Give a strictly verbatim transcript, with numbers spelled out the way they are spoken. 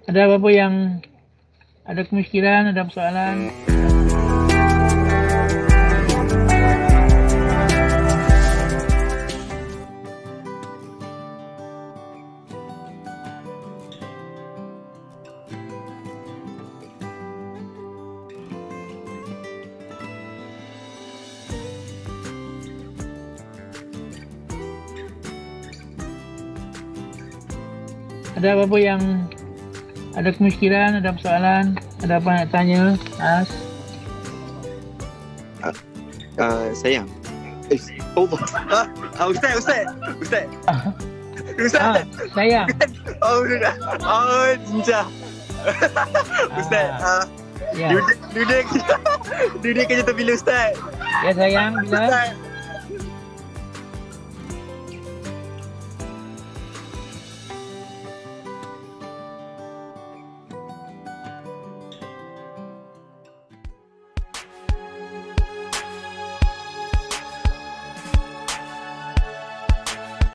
Ada apa-apa yang ada kemiskinan, ada persoalan? Ada apa-apa yang ada kemiskinan, ada persoalan, ada apa nak tanya, As? Uh, uh, sayang. Eh, oh, ah, ah, Ustaz, Ustaz, Ustaz. Ah, Ustaz. sayang. Oh, sudah. Oh, cincah. Ustaz, ah, Ya, duduk, duduk, duduk kerja tepi Ustaz. ya sayang, bila? Ustaz,